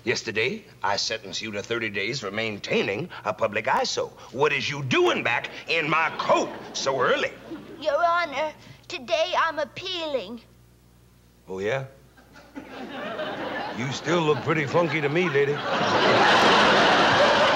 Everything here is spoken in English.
Yesterday, I sentenced you to 30 days for maintaining a public ISO. What is you doing back in my coat so early? Your Honor, today I'm appealing. Oh, yeah? You still look pretty funky to me, lady.